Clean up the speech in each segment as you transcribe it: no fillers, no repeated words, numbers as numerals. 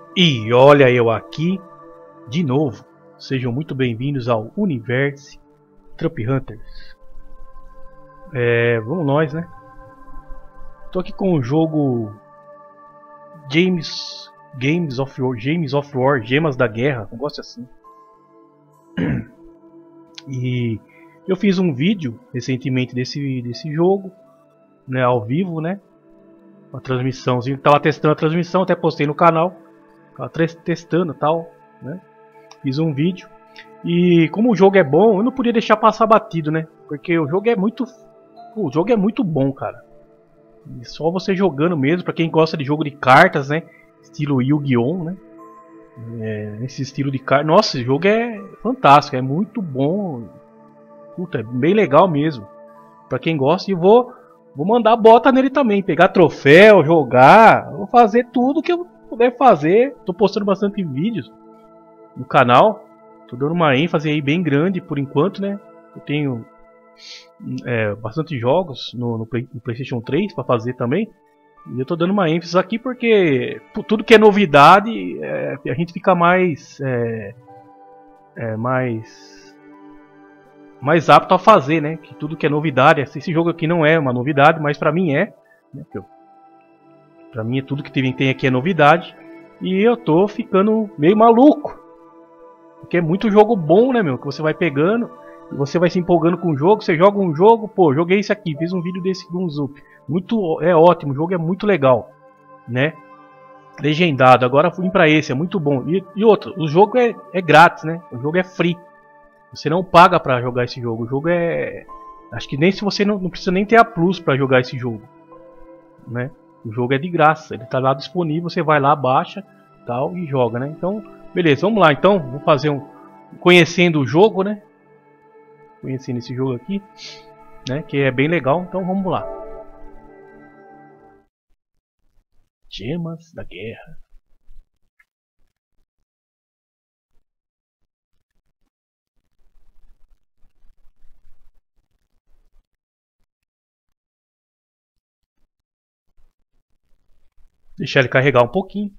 E olha eu aqui de novo. Sejam muito bem-vindos ao Universe Trump Hunters. Vamos nós, né? Tô aqui com o jogo Gems of War, Gemas da Guerra, um negócio assim. E eu fiz um vídeo recentemente desse jogo, né, ao vivo, né? Uma transmissãozinha, tava testando a transmissão, até postei no canal. Tava testando e tal, né? Fiz um vídeo. E como o jogo é bom, eu não podia deixar passar batido, né? Porque o jogo é muito bom, cara. E só você jogando mesmo, pra quem gosta de jogo de cartas, né? Estilo Yu-Gi-Oh, né? Esse estilo de cartas. Nossa, esse jogo é fantástico, é muito bom. Puta, é bem legal mesmo. Pra quem gosta, e vou mandar bota nele também. Pegar troféu, jogar. Vou fazer tudo que eu puder fazer. Tô postando bastante vídeos no canal. Tô dando uma ênfase aí bem grande por enquanto, né? Eu tenho bastante jogos no PlayStation 3 para fazer também. E eu tô dando uma ênfase aqui porque tudo que é novidade a gente fica mais apto a fazer, né? Que tudo que é novidade, esse jogo aqui não é uma novidade, mas pra mim é, né? Pra mim tudo que tem aqui é novidade. E eu tô ficando meio maluco. Porque é muito jogo bom, né, meu? Que você vai pegando e você vai se empolgando com o jogo. Você joga um jogo, pô, joguei isso aqui, fiz um vídeo desse Gunzup. Ótimo, o jogo é muito legal, né? Legendado, agora fui pra esse, é muito bom. E outro, o jogo é grátis, né? O jogo é free. Você não paga pra jogar esse jogo. O jogo acho que nem se você não precisa nem ter a Plus pra jogar esse jogo, né? O jogo é de graça, ele tá lá disponível, você vai lá, baixa, tal, e joga, né? Então, beleza, vamos lá então, vou fazer conhecendo o jogo, né? Conhecendo esse jogo aqui, né? Que é bem legal, então vamos lá. Gemas da Guerra. Deixar ele carregar um pouquinho.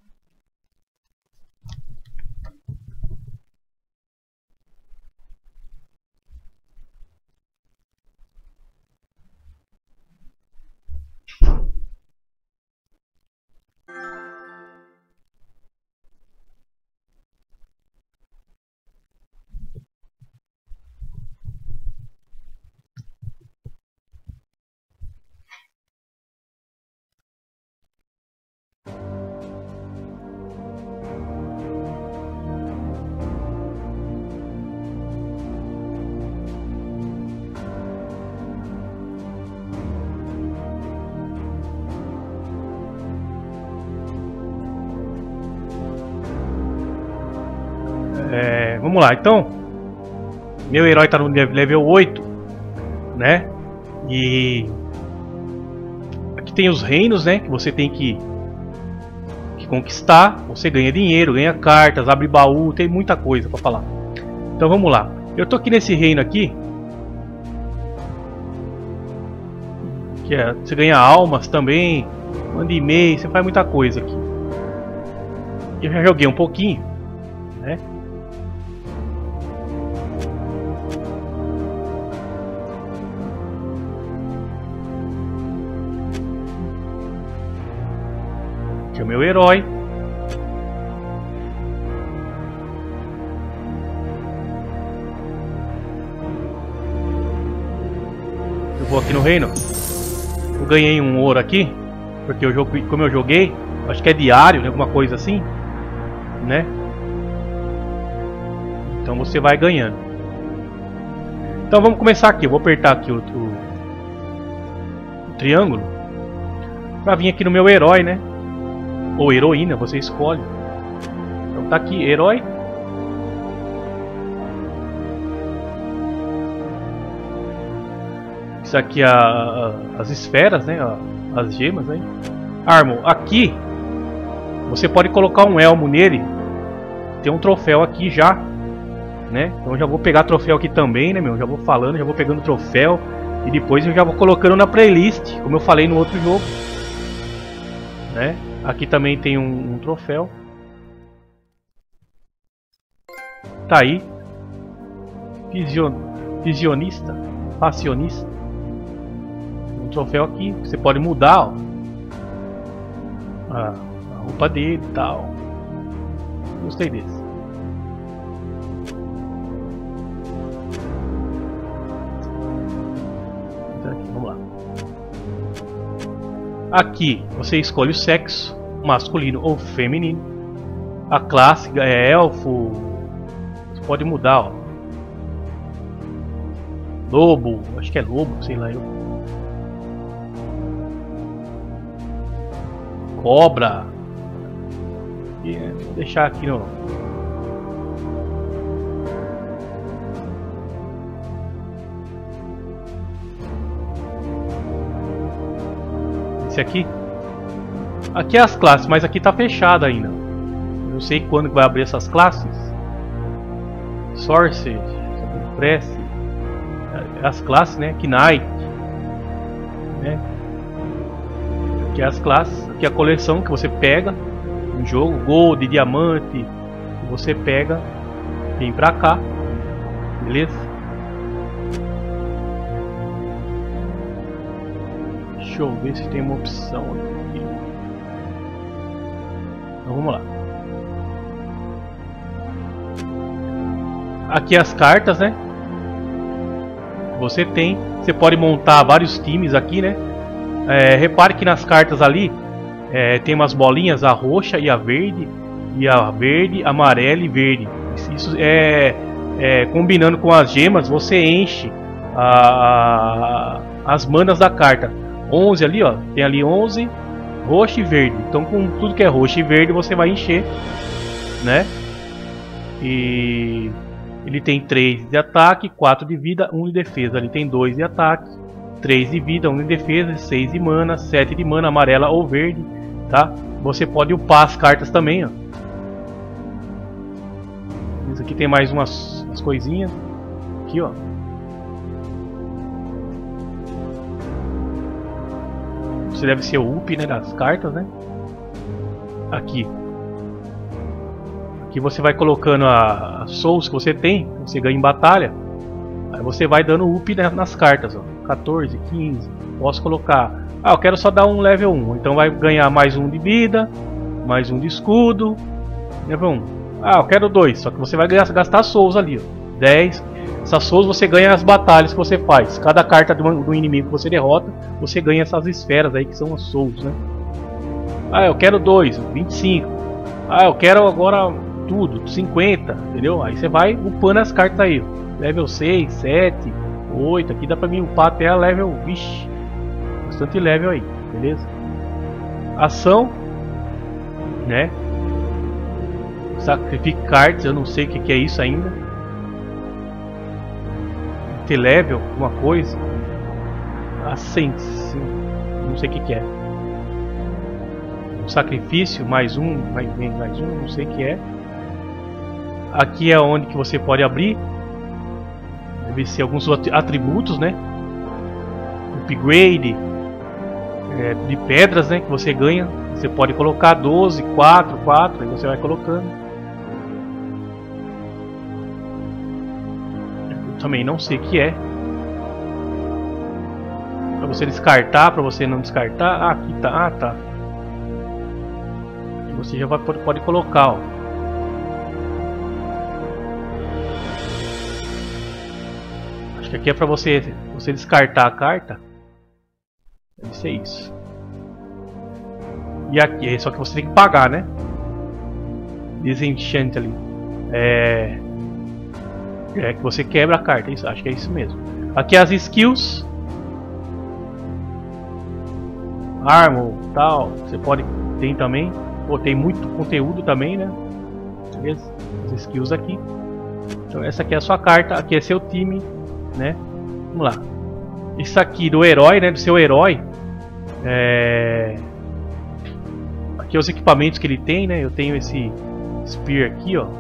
Vamos lá, então. Meu herói tá no level 8, né? E aqui tem os reinos, né? Que você tem que conquistar. Você ganha dinheiro, ganha cartas, abre baú, tem muita coisa pra falar. Então vamos lá. Eu tô aqui nesse reino aqui, que você ganha almas também, manda e-mail, você faz muita coisa aqui. Eu já joguei um pouquinho, né? Aqui é o meu herói. Eu vou aqui no reino. Eu ganhei um ouro aqui, porque como eu joguei, acho que é diário, né, alguma coisa assim, né? Então você vai ganhando. Então vamos começar aqui. Eu vou apertar aqui o triângulo para vir aqui no meu herói, né? Ou heroína, você escolhe. Então tá aqui, herói. Isso aqui as esferas, né? As gemas, né? Armo, aqui você pode colocar um elmo nele. Tem um troféu aqui já, né? Então eu já vou pegar troféu aqui também, né, meu? Já vou falando, já vou pegando troféu. E depois eu já vou colocando na playlist, como eu falei no outro jogo, né? Aqui também tem um troféu. tá aí. Fisionista. Facionista. Um troféu aqui. Você pode mudar, ó, a roupa dele e tal. Gostei desse. Vamos lá. Aqui você escolhe o sexo, masculino ou feminino. A classe é elfo. Você pode mudar, ó. Lobo, acho que é lobo, sei lá eu. Cobra. E, vou deixar aqui no. Esse aqui. Aqui é as classes, mas aqui tá fechado ainda. Eu não sei quando vai abrir essas classes. Sorcerer, Prece. As classes, né? Knight, né? Aqui é as classes, aqui é a coleção que você pega no jogo, gold, diamante, que você pega, vem pra cá, beleza? Deixa eu ver se tem uma opção aqui. Então vamos lá. Aqui as cartas, né? Você pode montar vários times aqui, né? Repare que nas cartas ali tem umas bolinhas, a roxa e a verde, amarela e verde. Isso combinando com as gemas, você enche as manas da carta. 11 ali, ó, tem ali 11, roxo e verde. Então com tudo que é roxo e verde você vai encher, né? E ele tem 3 de ataque, 4 de vida, 1 de defesa. Ele tem 2 de ataque, 3 de vida, 1 de defesa, 6 de mana, 7 de mana, amarela ou verde, tá? Você pode upar as cartas também, ó. Isso aqui tem mais umas coisinhas. Aqui, ó. Você deve ser o up, né, das cartas, né? Aqui. Aqui você vai colocando a souls que você tem, você ganha em batalha. Aí você vai dando up nas cartas, ó. 14, 15. Posso colocar. Ah, eu quero só dar um level 1. Então vai ganhar mais 1 de vida, mais 1 de escudo. Level 1. Ah, eu quero 2. Só que você vai gastar souls ali, ó. 10. Essas souls você ganha as batalhas que você faz. Cada carta do inimigo que você derrota, você ganha essas esferas aí que são as souls, né? Ah, eu quero 2, 25. Ah, eu quero agora tudo, 50, entendeu? Aí você vai upando as cartas aí, ó. Level 6, 7, 8. Aqui dá pra mim upar até a level. Vixe, bastante level aí, beleza? Ação, né? Sacrifice cards, eu não sei o que é isso ainda. Ter level, alguma coisa. Ascens, não sei o que é. Sacrifício, mais um, mais um, não sei o que é. Aqui é onde que você pode abrir. Deve ser alguns atributos, né? Upgrade de pedras, né? Que você ganha. Você pode colocar 12, 4, 4, aí você vai colocando. Eu também não sei o que é. Pra você descartar, pra você não descartar. Ah, aqui tá, ah, tá. Você já pode colocar, ó. Acho que aqui é pra você descartar a carta. Deve ser isso. E aqui, só que você tem que pagar, né? Disenchant ali. Que você quebra a carta. Isso, acho que é isso mesmo. Aqui as skills. Armor, tal. Você pode ter também. Pô, tem muito conteúdo também, né? Beleza? As skills aqui. Então essa aqui é a sua carta, aqui é seu time, né? Vamos lá. Isso aqui do herói, né? Do seu herói. Aqui é os equipamentos que ele tem, né? Eu tenho esse spear aqui, ó.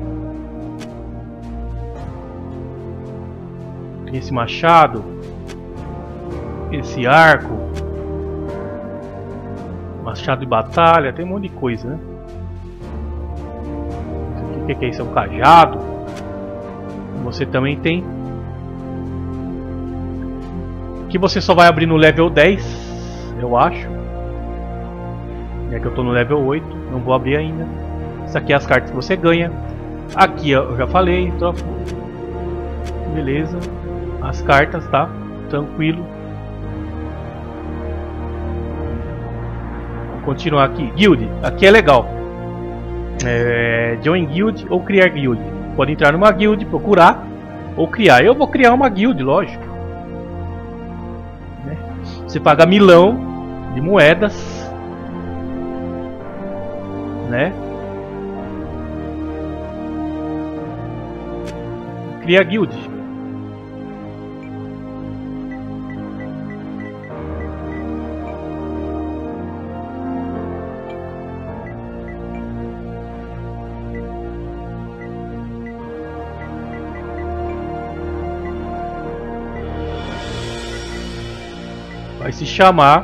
Tem esse machado. Esse arco. Machado de batalha, tem um monte de coisa, né? Isso aqui, o que é isso? É um cajado. Você também tem. Que você só vai abrir no level 10, eu acho. É que eu tô no level 8, não vou abrir ainda. Isso aqui é as cartas que você ganha. Aqui eu já falei, beleza. As cartas, tá? Tranquilo. Vou continuar aqui. Guild, aqui é legal. Join Guild ou criar Guild. Pode entrar numa Guild, procurar ou criar. Eu vou criar uma Guild, lógico. Você paga 1000 de moedas, né? Cria guild. Vai se chamar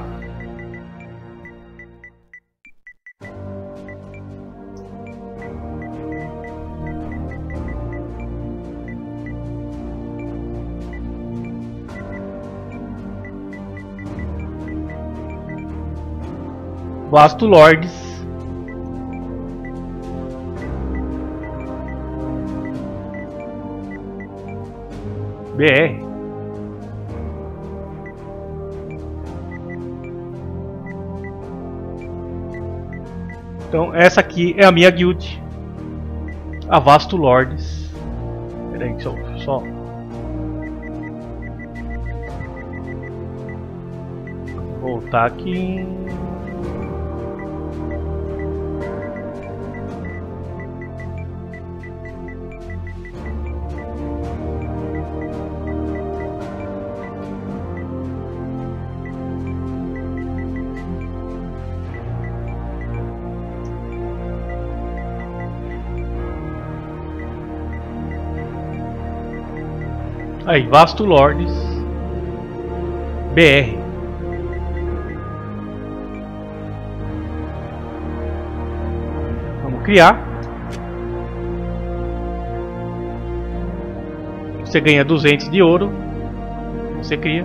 Vasto Lords BR. Então essa aqui é a minha guild, a Vasto Lords. Espera aí, só voltar aqui. Aí, Vasto Lords BR. Vamos criar. Você ganha 200 de ouro. Você cria.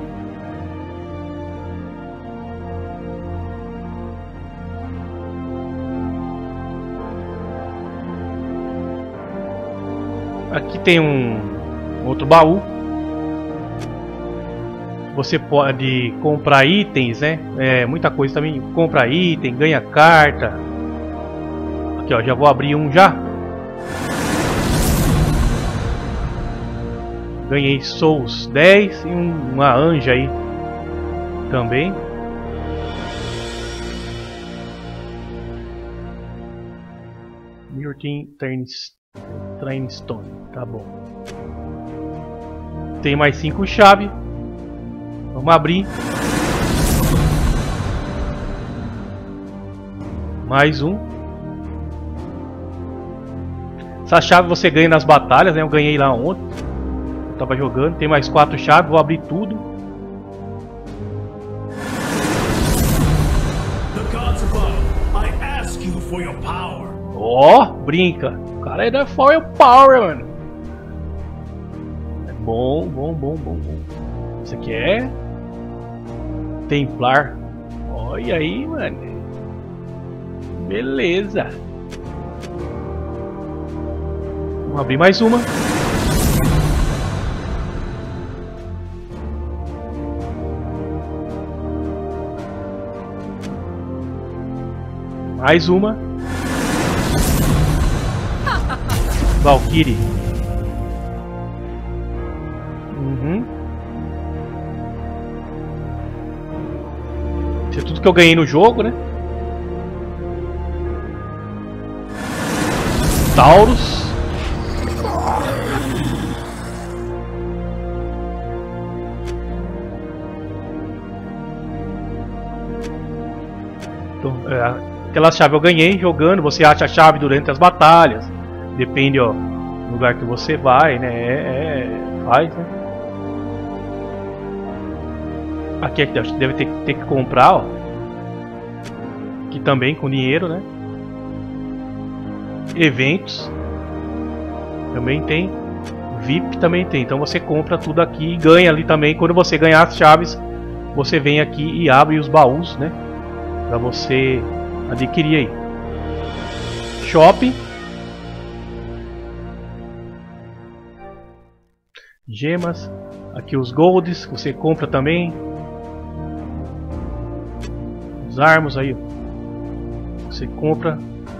Aqui tem um outro baú. Você pode comprar itens, né? Muita coisa também. Compra item, ganha carta. Aqui, ó, já vou abrir um já. Ganhei Souls 10 e uma anja aí também. Mirtin Trainstone, tá bom. Tem mais 5 chaves. Vamos abrir. Mais um. Essa chave você ganha nas batalhas, né? Eu ganhei lá ontem. Eu tava jogando. Tem mais 4 chaves. Vou abrir tudo. Ó, brinca. O cara é da Firepower, mano. É bom. Isso aqui é Templar. Olha aí, mano. Beleza. Vamos abrir mais uma. Mais uma. Valkyrie. Isso é tudo que eu ganhei no jogo, né? Taurus. Então, aquela chave eu ganhei jogando. Você acha a chave durante as batalhas. Depende, ó, do lugar que você vai, né? Faz, né? Aqui acho que deve ter que comprar, ó. Aqui também com dinheiro, né? Eventos. Também tem. VIP também tem. Então você compra tudo aqui e ganha ali também. Quando você ganhar as chaves, você vem aqui e abre os baús, né? Pra você adquirir aí. Shopping. Gemas. Aqui os golds que você compra também. Os armos aí. Você compra.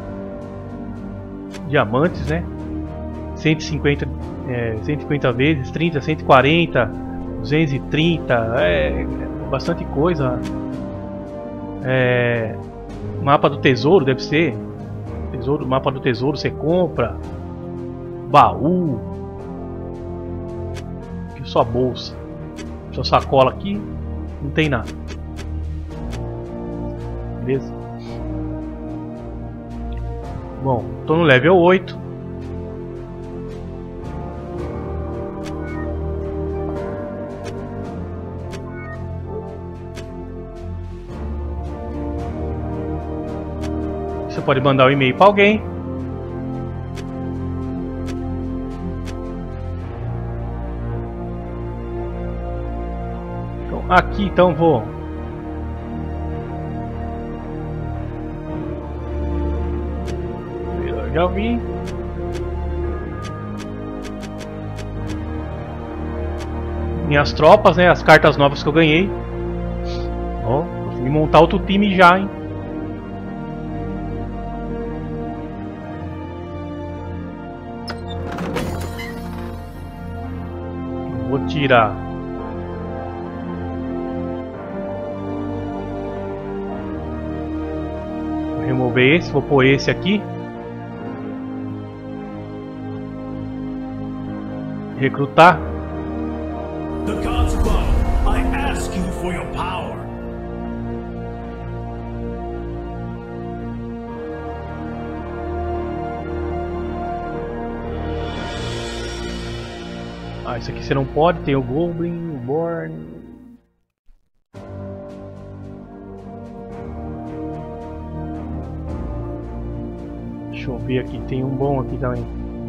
Diamantes, né? 150 vezes, 30, 140, 230, bastante coisa. Mapa do tesouro deve ser. Mapa do tesouro você compra. Baú. Aqui sua bolsa. Sua sacola aqui. Não tem nada. Beleza? Bom, tô no level 8. Você pode mandar um e-mail para alguém. Então, aqui então vou já vi. Minhas tropas, né? As cartas novas que eu ganhei. Ó, consegui montar outro time já, hein? Vou tirar. Vou remover esse, vou pôr esse aqui. Recrutar. The gods above, I ask you for your power. Ah, isso aqui você não pode, tem o Goblin, o Born. Deixa eu ver aqui, tem um bom aqui também.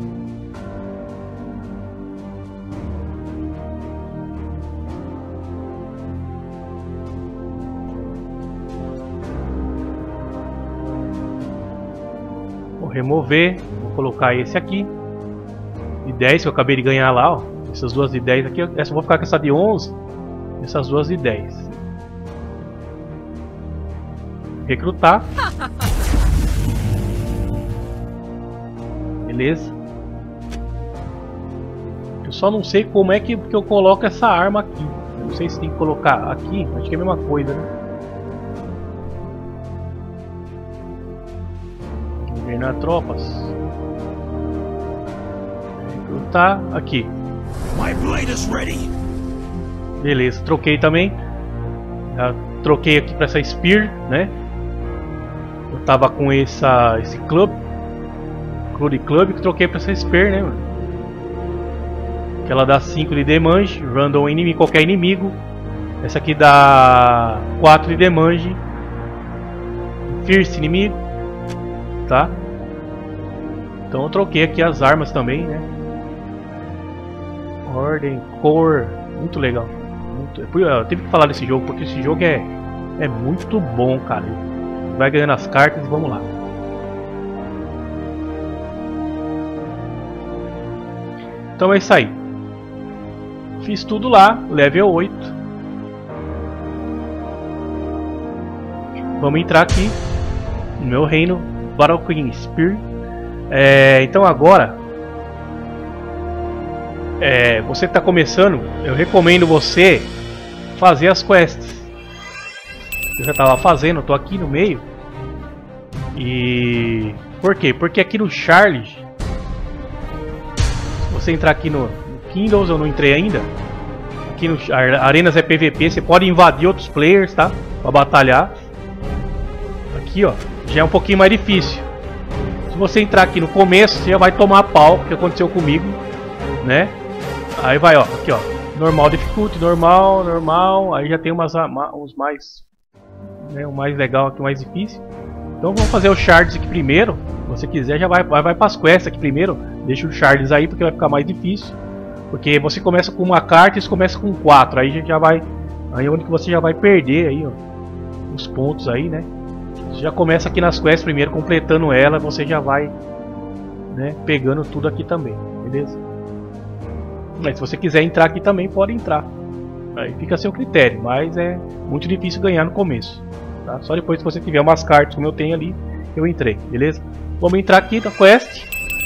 Vou remover, vou colocar esse aqui. De 10 que eu acabei de ganhar lá, ó. Essas duas de 10 aqui, essa eu vou ficar com essa de 11. Essas duas de 10. Recrutar. Beleza. Eu só não sei como é que eu coloco essa arma aqui. Eu não sei se tem que colocar aqui. Acho que é a mesma coisa, né? Governar tropas. Recrutar aqui. My blade is ready. Beleza, troquei também. Já troquei aqui para essa Spear, né? Eu tava com esse Club que troquei para essa Spear, né, mano? Que ela dá 5 de damage, random inimigo, qualquer inimigo. Essa aqui dá 4 de damage, fierce inimigo, tá? Então eu troquei aqui as armas também, né? Ordem, cor, muito legal. Eu tive que falar desse jogo porque esse jogo é muito bom, cara. Vai ganhando as cartas e vamos lá. Então é isso aí. Fiz tudo lá, level 8. Vamos entrar aqui no meu reino, Battle Queen Spear. Então agora, você que está começando, eu recomendo você fazer as quests. Eu já estava fazendo, estou aqui no meio. E por quê? Porque aqui no Charles, se você entrar aqui no Kindles, eu não entrei ainda. Aqui no Arenas é PVP, você pode invadir outros players, tá? Para batalhar. Aqui, ó, já é um pouquinho mais difícil. Se você entrar aqui no começo, você já vai tomar pau, que aconteceu comigo, né? Aí vai, ó, aqui ó, normal, difficulty, normal, aí já tem uns mais, né, o mais legal aqui, o mais difícil. Então vamos fazer o Shards aqui primeiro, se você quiser já vai para as quests aqui primeiro, deixa o Shards aí porque vai ficar mais difícil. Porque você começa com uma carta e você começa com 4. Aí já vai. Aí é onde que você já vai perder aí, ó, os pontos aí, né? Você já começa aqui nas quests primeiro, completando ela, você já vai, né, pegando tudo aqui também, beleza? Mas se você quiser entrar aqui também, pode entrar. Aí fica a seu critério, mas é muito difícil ganhar no começo, tá? Só depois que você tiver umas cartas como eu tenho ali, eu entrei, beleza? Vamos entrar aqui na quest.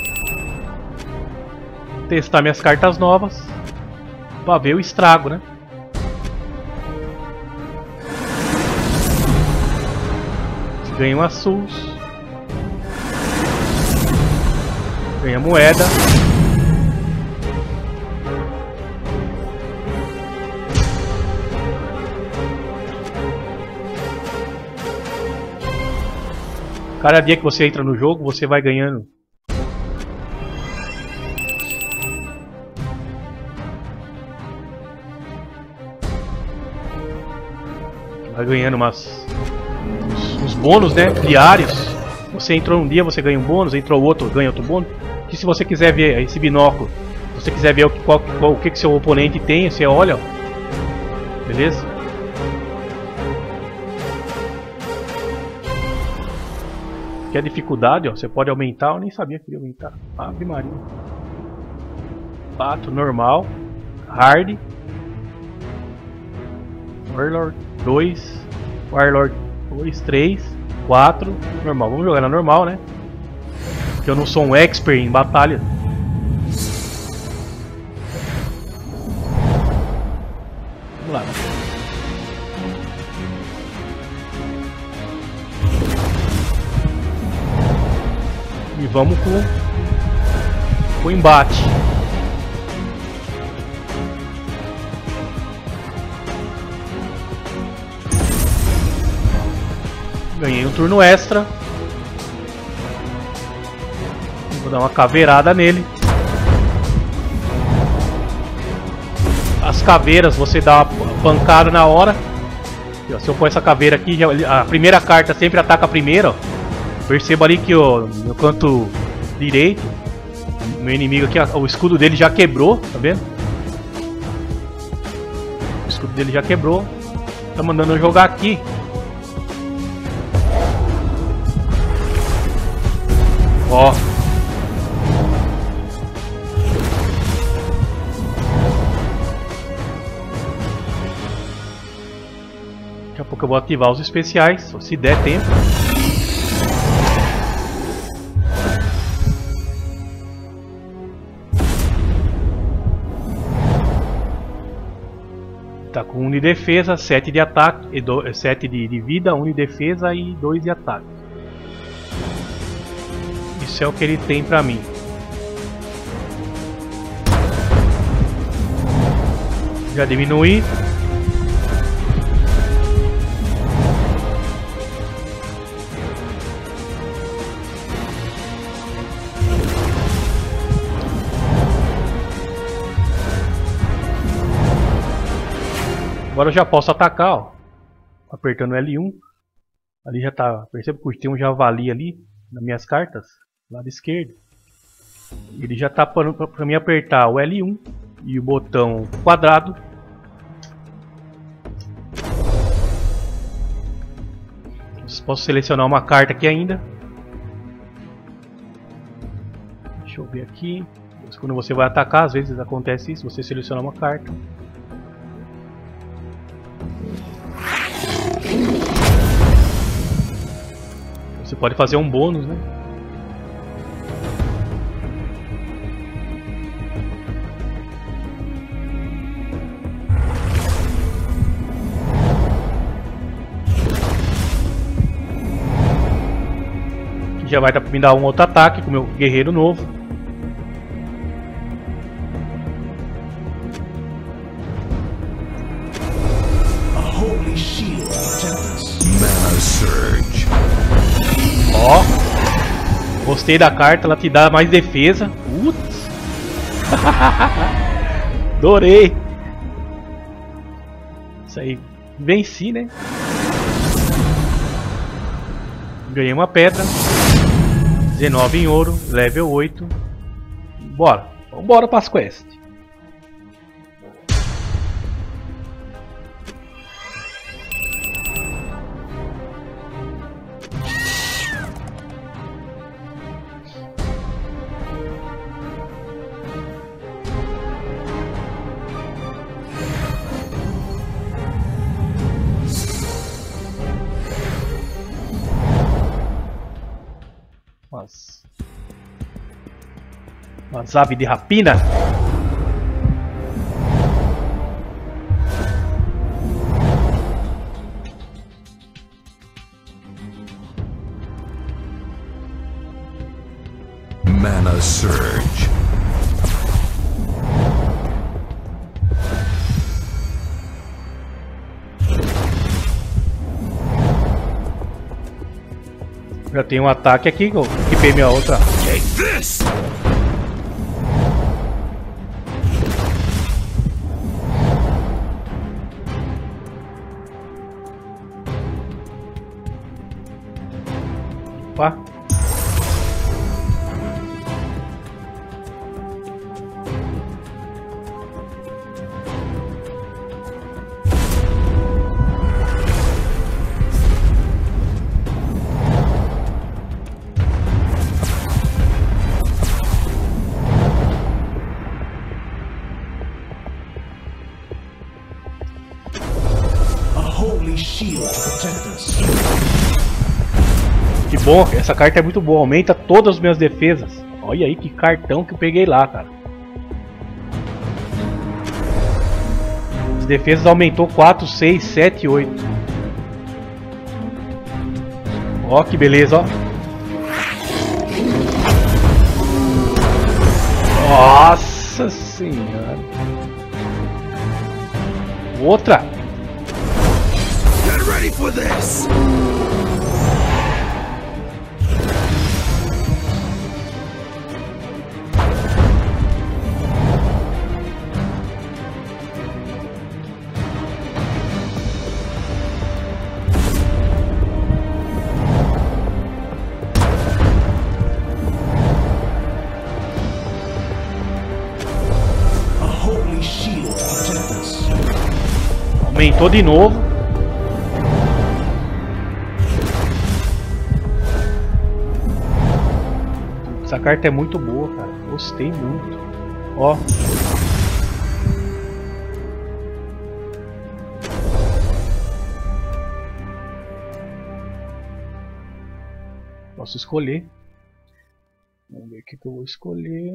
Testar minhas cartas novas para ver o estrago, né? Ganha uma SUS, ganha moeda, cada dia que você entra no jogo você vai ganhando uns bônus, né, diários. Você entrou um dia, você ganha um bônus, entrou outro, ganha outro bônus. E se você quiser ver esse binóculo, se você quiser ver o que seu oponente tem, você olha, ó. Beleza? Que a dificuldade, ó, você pode aumentar, eu nem sabia que ia aumentar. Ave Maria. Pato, normal, hard, Warlord 2, Warlord 2, 3, 4, normal. Vamos jogar na normal, né? Porque eu não sou um expert em batalha. Vamos lá. E vamos com o embate. Ganhei um turno extra. Vou dar uma caveirada nele. As caveiras você dá uma pancada na hora. Se eu pôr essa caveira aqui, a primeira carta sempre ataca a primeira. Ó. Perceba ali que no canto direito, meu inimigo aqui, o escudo dele já quebrou, tá vendo? O escudo dele já quebrou. Tá mandando eu jogar aqui. Ó. Daqui a pouco eu vou ativar os especiais, se der tempo. Tá com 1 de defesa, 7 de ataque, 7 de vida, 1 de defesa e 2 de ataque. Isso é o que ele tem pra mim. Já diminui. Agora eu já posso atacar, ó. Apertando L1. Ali já tá. Perceba que tem um javali ali nas minhas cartas. Lado esquerdo. Ele já tá para mim apertar o L1 e o botão quadrado. Posso selecionar uma carta aqui ainda. Deixa eu ver aqui. Quando você vai atacar, às vezes acontece isso. Você seleciona uma carta. Você pode fazer um bônus, né? Que já vai dar pra me dar um outro ataque com o meu guerreiro novo. Ó, gostei da carta, ela te dá mais defesa. Putz. Adorei. Isso aí, venci, né? Ganhei uma pedra. 19 em ouro, level 8. Bora, vambora para as quests. umas aves de rapina. Mana Surge. Já tem um ataque aqui, que equipei minha outra. Take this! Opa. Holy shield to protect us. Que bom, essa carta é muito boa, aumenta todas as minhas defesas. Olha aí que cartão que eu peguei lá, cara. As defesas aumentou 4, 6, 7, 8. Ó que beleza, ó. Nossa senhora. Outra. Get ready for this! A holy shield to protect us. Aumentou de novo. Essa carta é muito boa, cara. Gostei muito. Ó. Posso escolher. Vamos ver o que eu vou escolher.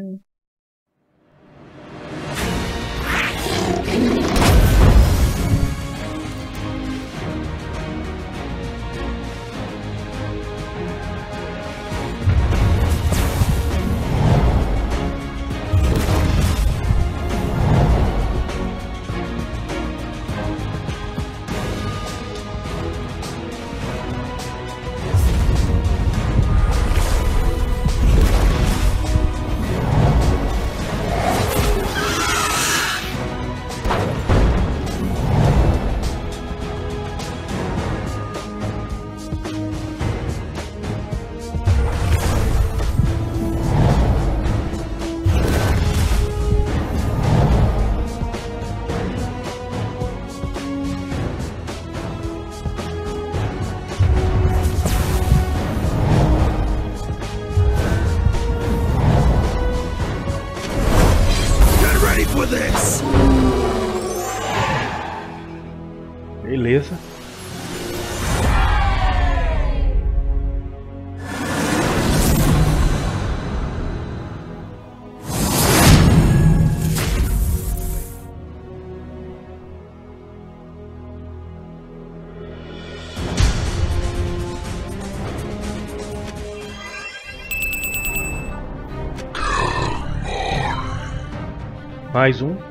For this! Beleza. Mais um.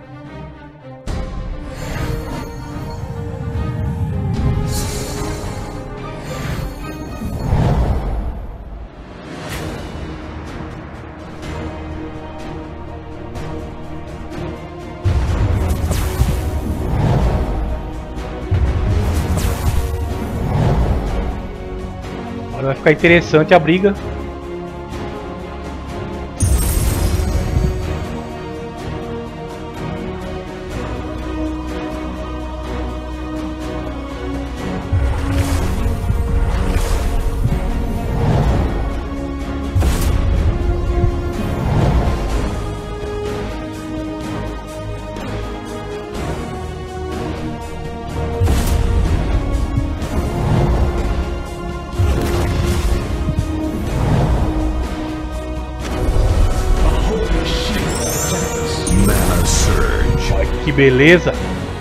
Agora vai ficar interessante a briga. beleza.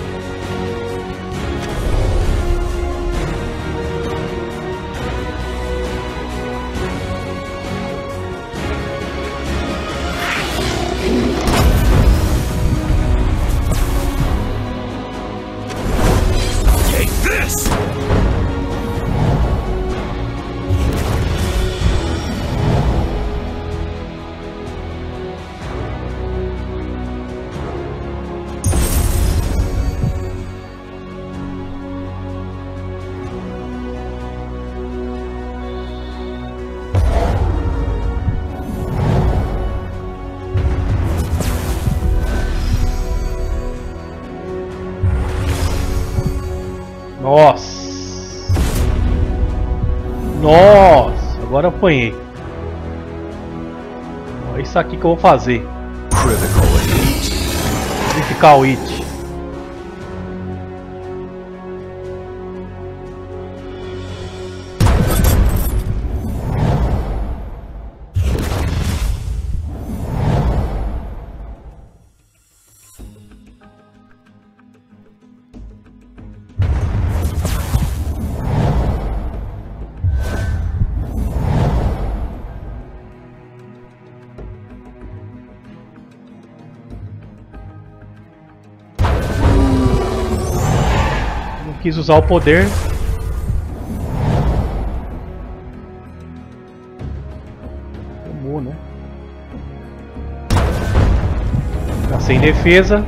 Take this! Nossa! Nossa! Agora eu apanhei. É isso aqui que eu vou fazer. Critical hit. Critical hit. Quis usar o poder. Tomou, né? Tá sem defesa.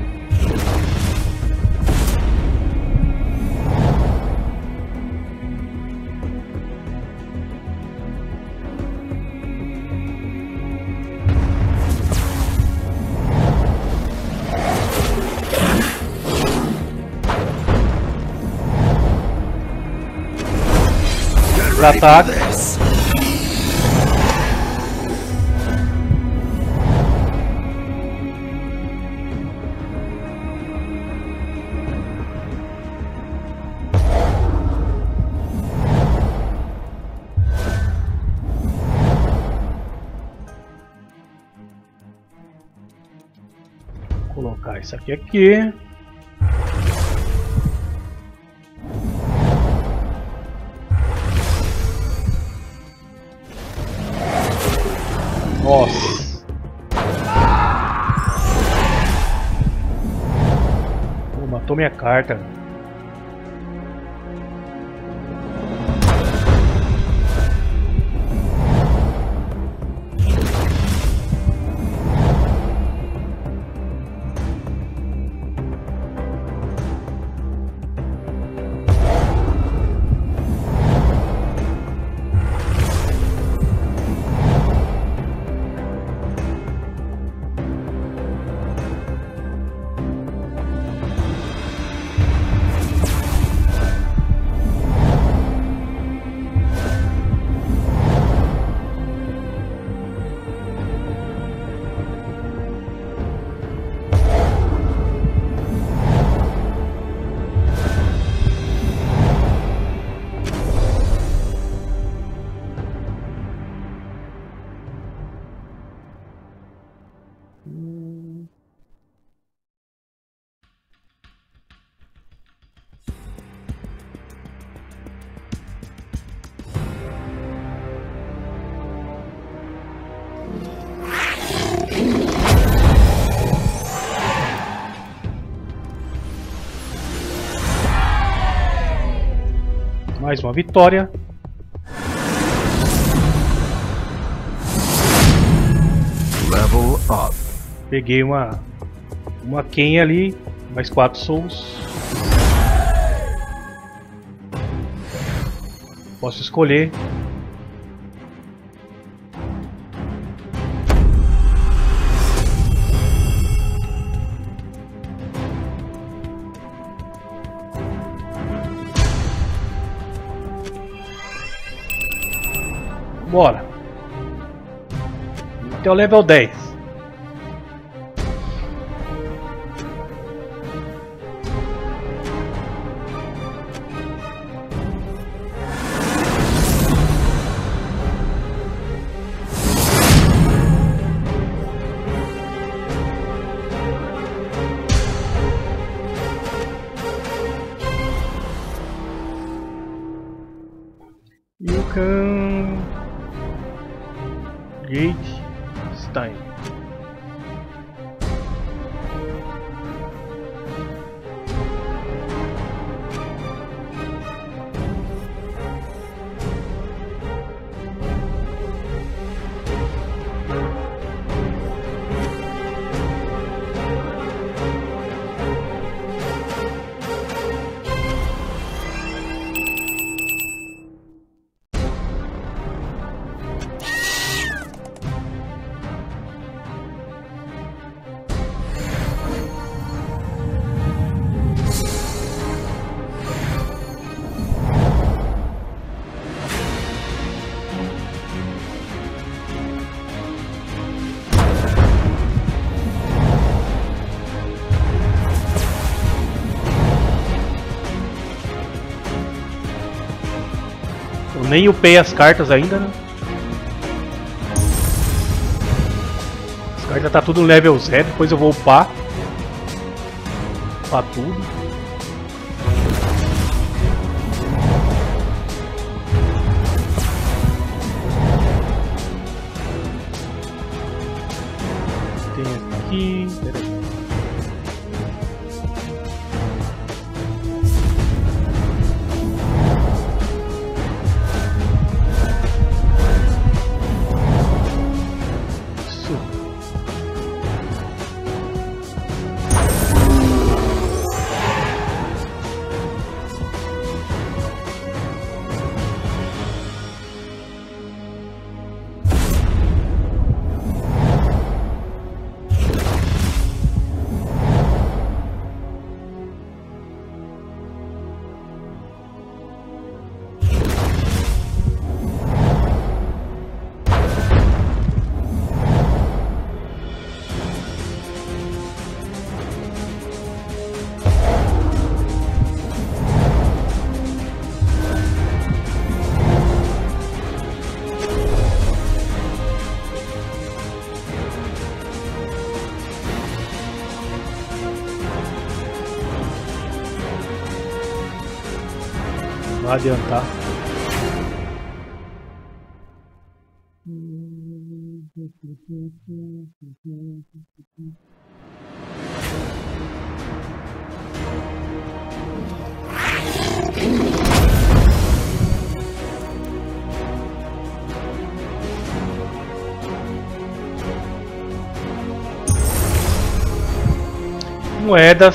Ataque. Vou colocar isso aqui. Nossa. Pô, matou minha carta. Mais uma vitória. Level up. Peguei uma Ken ali, mais 4 souls. Posso escolher. Bora. Até o level 10. You can Gate Stein. Eu nem upei as cartas ainda, né? As cartas tá tudo level 0, depois eu vou upar. Upar tudo. Tem aqui... Peraí. Vai adiantar. Moedas.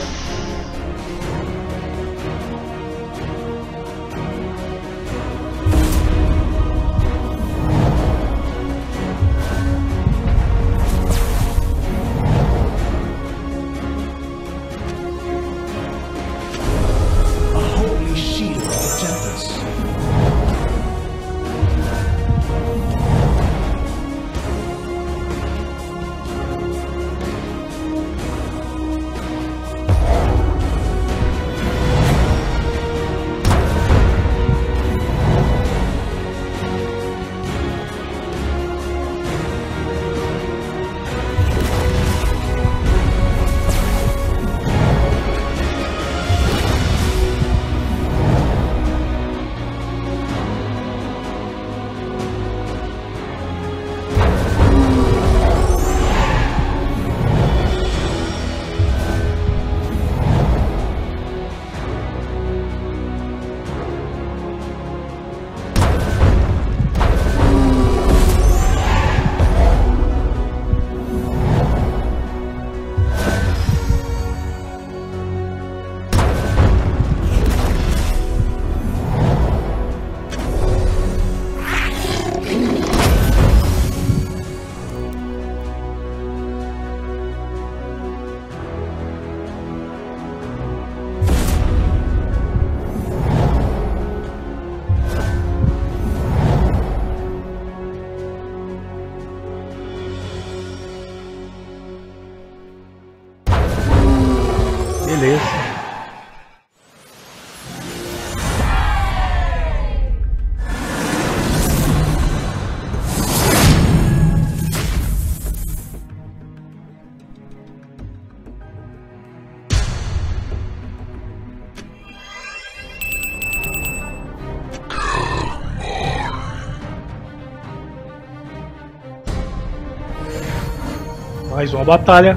Mais uma batalha.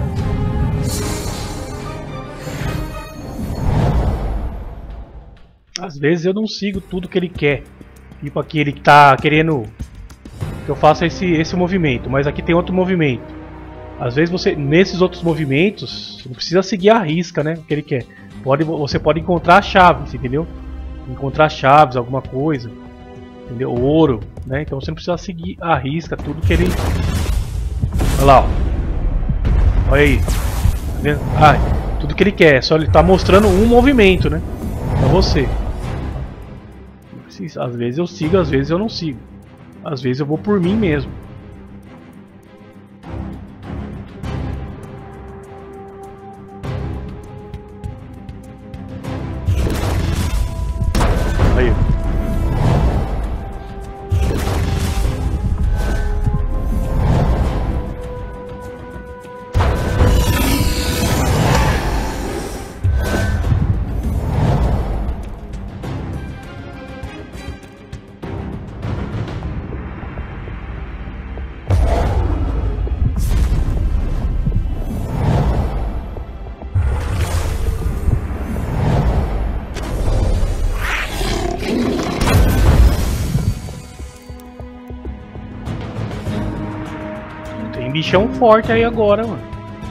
Às vezes eu não sigo tudo que ele quer. Tipo aqui ele tá querendo que eu faça esse movimento, mas aqui tem outro movimento. Às vezes você, nesses outros movimentos, você não precisa seguir a risca, né? O que ele quer. Você pode encontrar chaves, entendeu? Encontrar chaves, alguma coisa, entendeu? Ouro, né? Então você não precisa seguir a risca tudo que ele. Olha lá, ó. Olha aí, tá vendo? Tudo que ele quer. Só ele tá mostrando um movimento, né? Pra você. Às vezes eu sigo, às vezes eu não sigo. Às vezes eu vou por mim mesmo. Aí. Tem bichão forte aí agora, mano.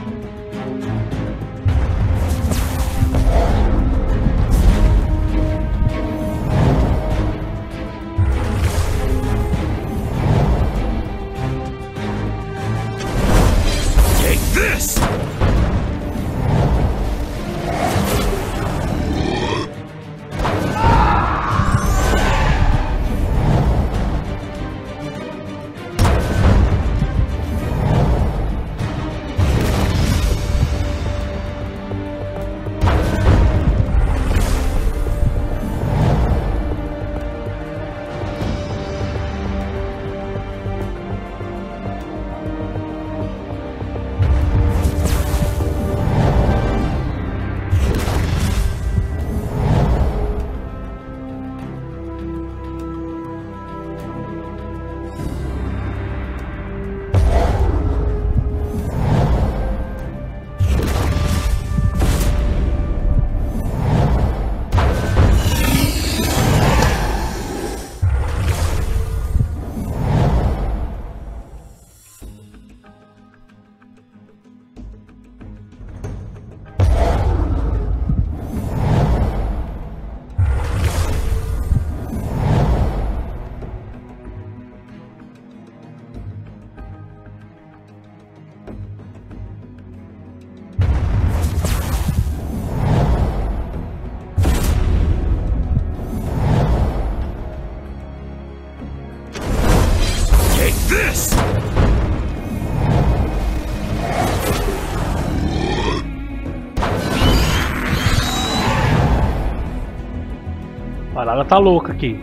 Take this! This! A parada tá louca aqui.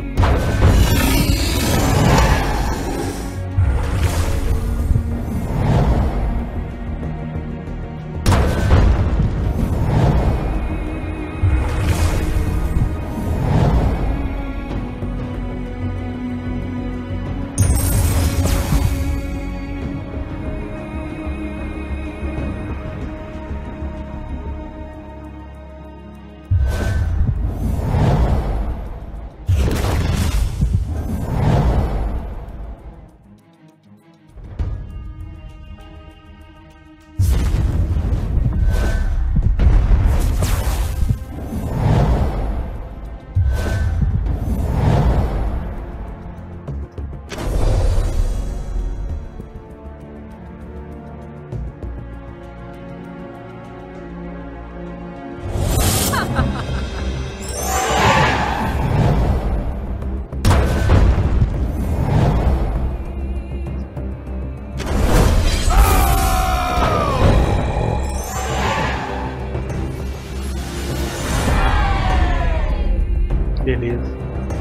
Beleza.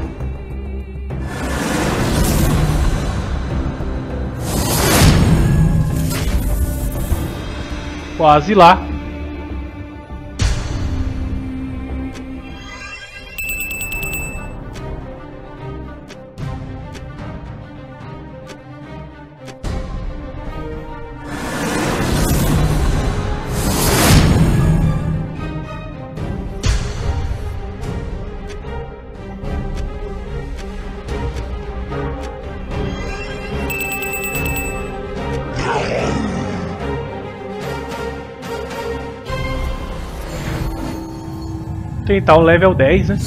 Quase lá. Tentar o level 10, né?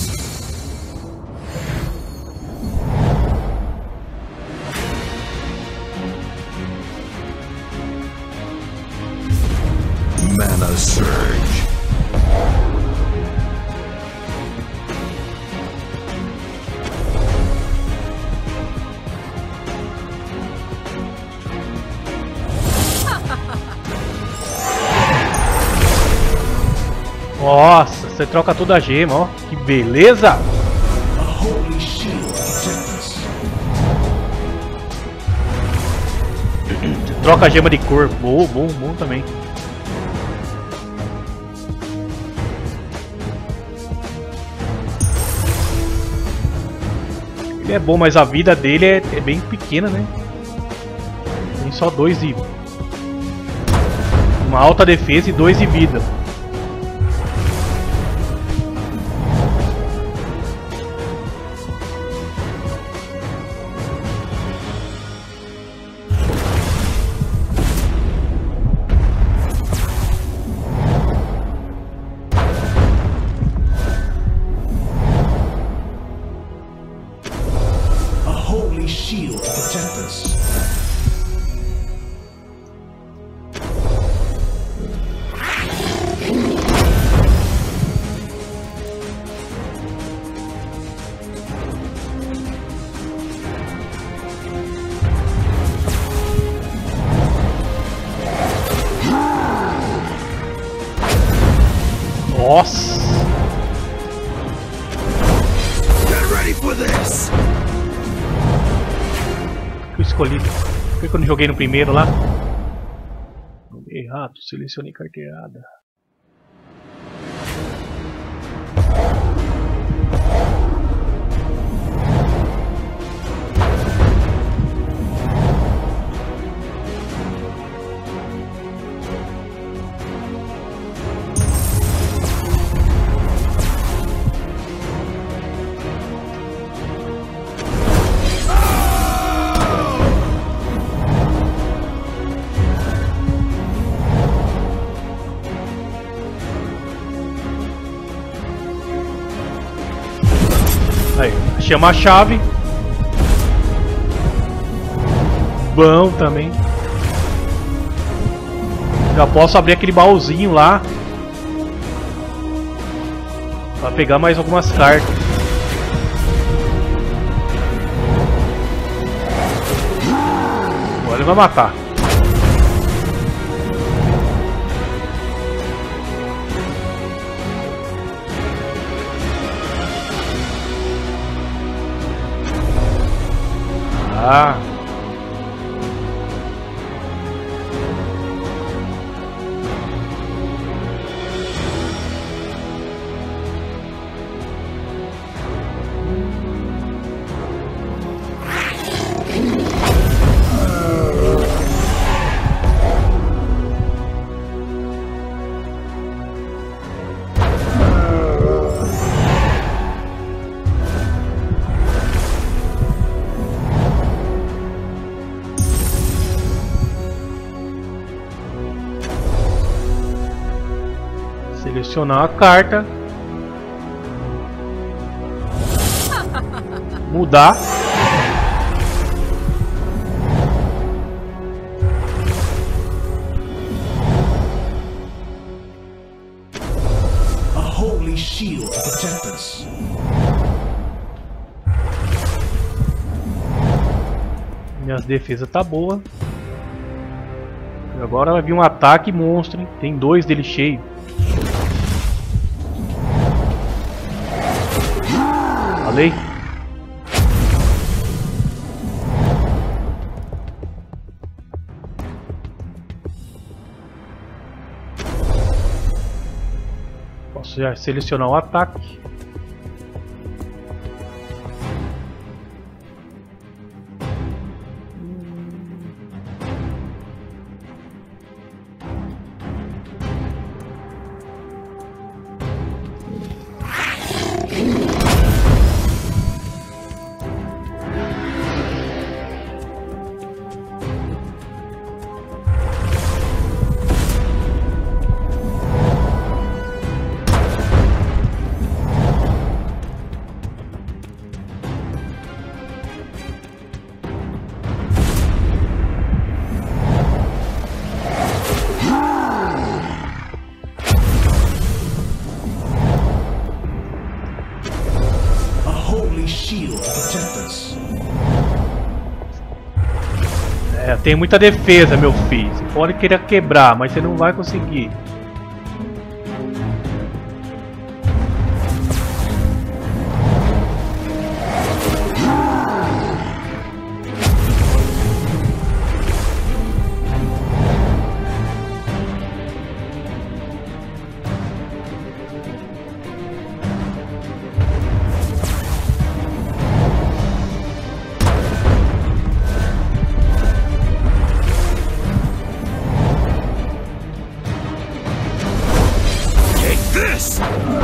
Mana Surge. Nossa, você troca toda a gema, ó. Que beleza! A holy shield protects us. Troca a gema de cor. Bom, bom, bom também. Ele é bom, mas a vida dele é bem pequena, né? Tem só 2 de... Uma alta defesa e 2 de vida. A holy shield protects us. Nossa! Get ready for this. Que eu escolhi. Por que eu não joguei no primeiro lá? Errado, selecionei carteirada. Aí, chama a chave. Bom também. Já posso abrir aquele baúzinho lá pra pegar mais algumas cartas. Agora ele vai matar. Ah. Selecionar a carta. Mudar. A holy shield protects us. Minhas defesas tá boa. Agora vai vir um ataque monstro, hein? Tem 2 dele cheio. Falei? Posso já selecionar o ataque. this. É, tem muita defesa, meu filho. Você pode querer quebrar, mas você não vai conseguir. This!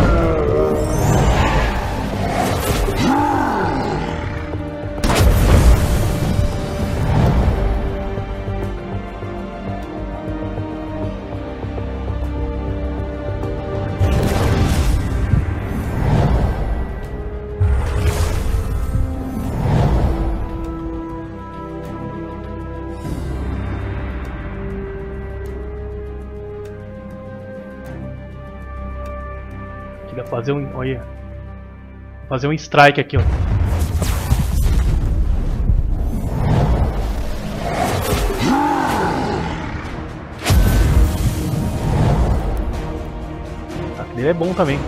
Queria fazer um, olha, fazer um strike aqui, ó. Aquele é bom também.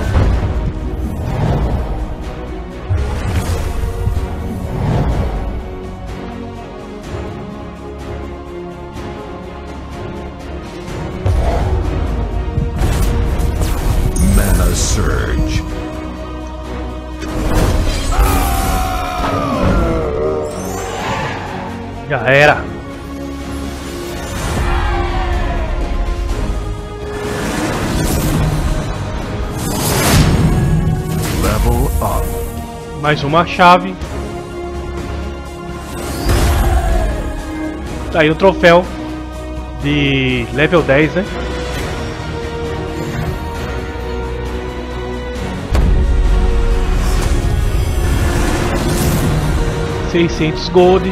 Mana Surge. Já era. Level up. Mais uma chave. Tá aí o troféu de level 10, né? $600 gold.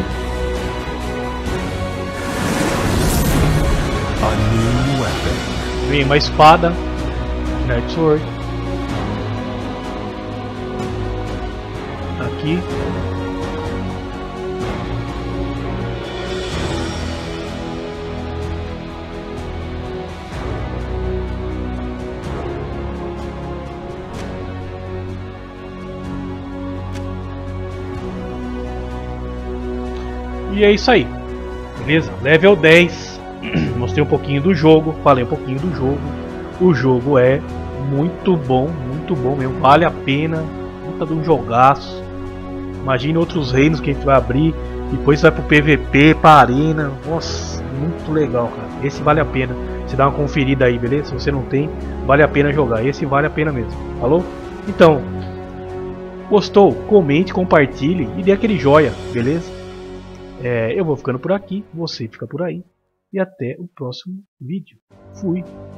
A new weapon. Vem uma espada. Night Sword. Aqui. E é isso aí, beleza? Level 10. Mostrei um pouquinho do jogo, falei um pouquinho do jogo. O jogo é muito bom mesmo, vale a pena. Puta de um jogaço. Imagine outros reinos que a gente vai abrir. Depois vai pro PVP, pra arena. Nossa, muito legal, cara. Esse vale a pena. Você dá uma conferida aí, beleza? Se você não tem, vale a pena jogar. Esse vale a pena mesmo, falou? Então, gostou? Comente, compartilhe e dê aquele joia, beleza? Eu vou ficando por aqui, você fica por aí. E até o próximo vídeo. Fui!